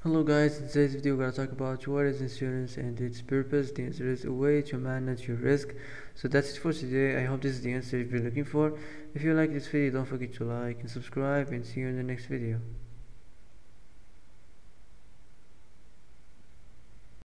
Hello guys, in today's video we're going to talk about what is insurance and its purpose. The answer is a way to manage your risk. So that's it for today. I hope this is the answer you've been looking for. If you like this video, don't forget to like and subscribe, and see you in the next video.